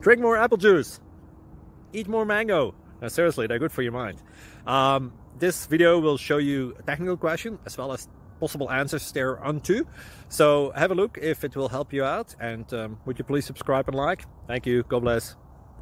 Drink more apple juice. Eat more mango. No, seriously, they're good for your mind. This video will show you a technical question as well as possible answers thereunto. So have a look if it will help you out, and would you please subscribe and like? Thank you. God bless.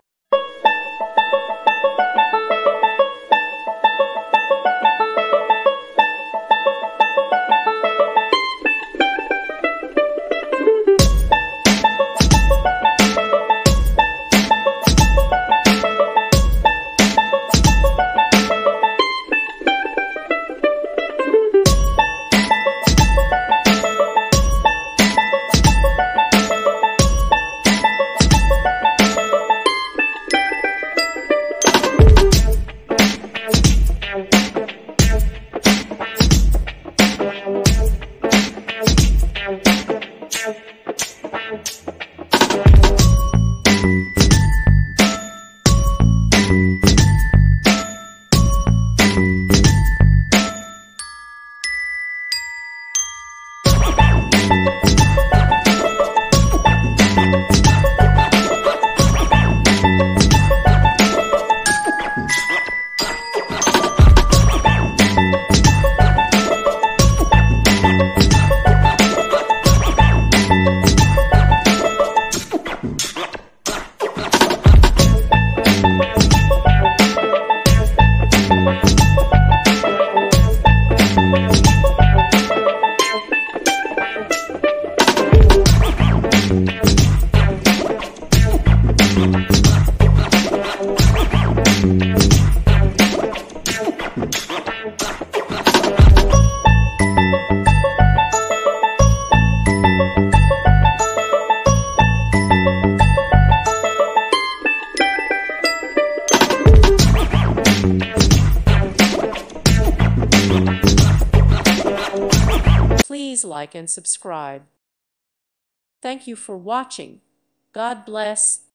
Please like and subscribe. Thank you for watching. God bless.